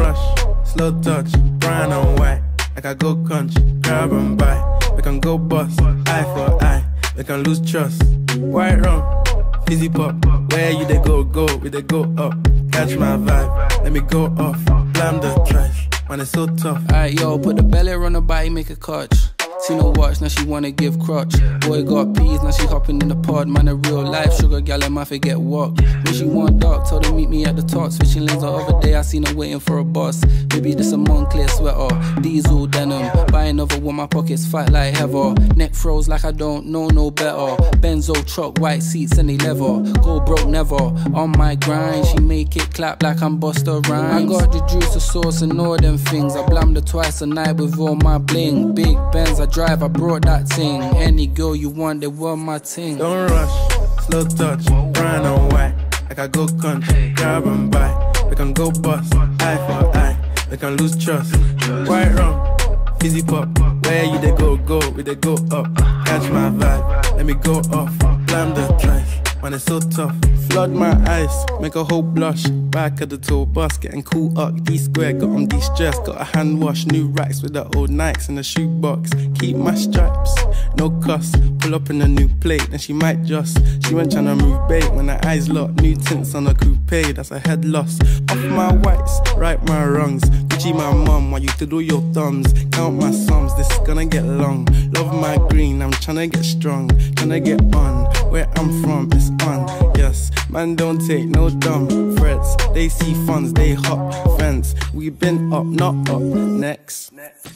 rush, slow touch, brown and white. Like I go country, grab and buy. We can go bust, eye for eye. We can lose trust. White rum, fizzy pop. Where you they go, we they go up. Catch my vibe, let me go off. Blam the trash, man it's so tough. Alright yo, put the belly on the body, make a catch. See no watch, now she wanna give crotch. Boy got peas, now she hopping in the pod. Man a real life sugar gal, and my forget walk. When she want dark, told her meet me at the top. Switching lanes the other day, I seen her waiting for a bus. Baby this a Moncler sweater, diesel denim. Buy another one, my pockets fat like heather. Neck froze like I don't know no better. Benzo truck, white seats and they leather. Go broke never, on my grind. She make it clap like I'm Busta Rhymes. I got the juice, the sauce and all them things. I blammed her twice a night with all my bling. Big Benz, I drive, I brought that thing. Any girl you want, they want my thing. Don't rush, slow touch, brown and white. Like I go country, grab and buy. We can go bust, eye for eye. We can lose trust. White rum, fizzy pop. Where you they go, we they go up. Catch my vibe, let me go off. Blam the trash, man it's so tough. Flood my eyes, make a whole blush. Back of the tour bus, getting cool up. D-square, got on de-stress. Got a hand wash, new racks with the old Nikes in the shoebox. Keep my stripes, no cuss. Pull up in a new plate, then she might just. She went tryna move bait when her eyes locked. New tints on a coupe, that's a head loss. Off my whites, right my wrongs. Gucci my mum, while you do your thumbs. Count my sums, this is gonna get long. Love my green, I'm tryna get strong. Tryna get on, where I'm from, it's on. Yes, man don't take no dumb threats. They see funds, they hop fence. We been up, not up. Next.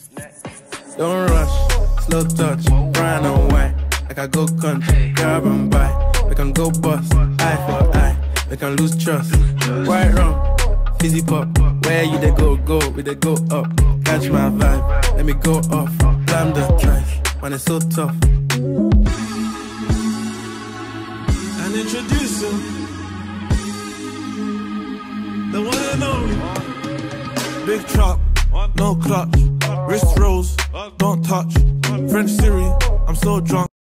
Don't rush, slow touch, brown and white. Like I go country, grab and buy. We can go bust, eye for eye. We can lose trust. White rum, fizzy pop. Where you they go, we they go up. Catch my vibe, let me go off. Blam the trash, man it's so tough. And introducing the one and only Big Truck, no clutch. Wrist rolls, don't touch. French Siri, I'm so drunk.